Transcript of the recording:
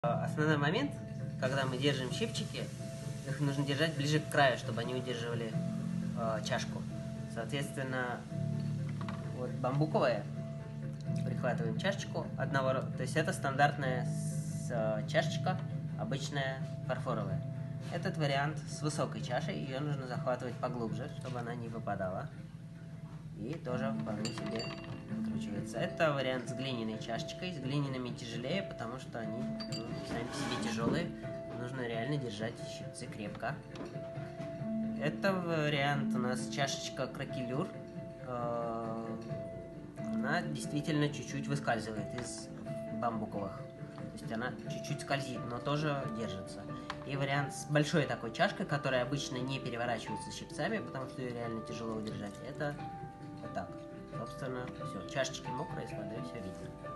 Основной момент, когда мы держим щипчики, их нужно держать ближе к краю, чтобы они удерживали чашку. Соответственно, вот бамбуковая, прихватываем чашечку одного, то есть это стандартная чашечка, обычная фарфоровая. Этот вариант с высокой чашей, ее нужно захватывать поглубже, чтобы она не выпадала. И тоже вполне себе выкручивается. Это вариант с глиняной чашечкой. С глиняными тяжелее, потому что они сами по себе тяжелые. Нужно реально держать щипцы крепко. Это вариант у нас чашечка кракелюр. Она действительно чуть-чуть выскальзывает из бамбуковых. То есть она чуть-чуть скользит, но тоже держится. И вариант с большой такой чашкой, которая обычно не переворачивается щипцами, потому что ее реально тяжело удержать. Это вот так. Собственно, все. Чашечки мокрые, с водой все видно.